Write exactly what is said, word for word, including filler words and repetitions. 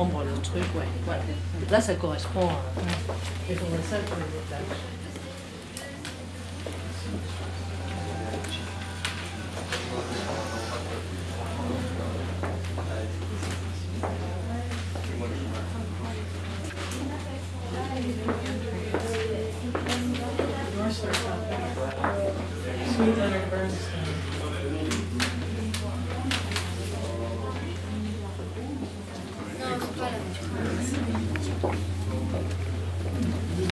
chambre, le truc, ouais. Voilà. Là, ça correspond à... Il faudrait ça pour les étages. Sweet Leonard Bernstein.